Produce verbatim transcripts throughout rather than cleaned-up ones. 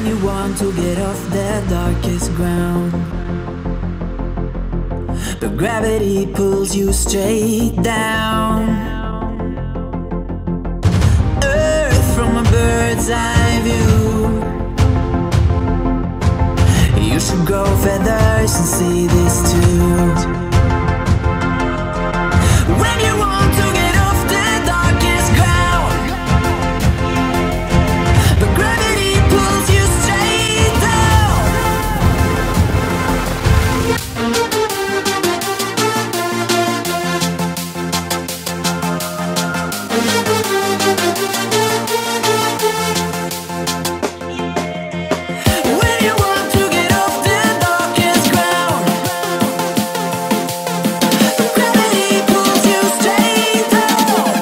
When you want to get off the darkest ground, but gravity pulls you straight down. Earth from a bird's eye view. You should grow feathers and see this too. When you want to get off the darkest ground, but gravity pulls you straight down. When you want to get off the darkest ground, but gravity pulls you straight down.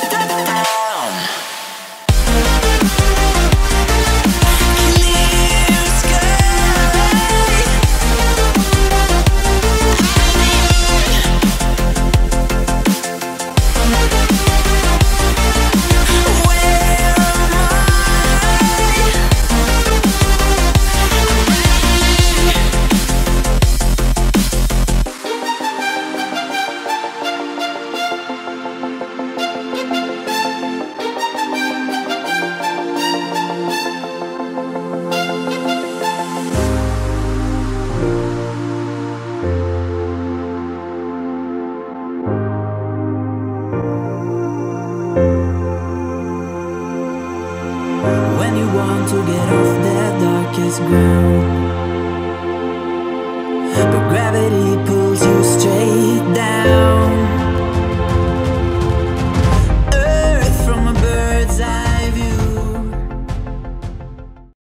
Clear sky. Where am When you want to get off the darkest ground, but gravity pulls you straight down.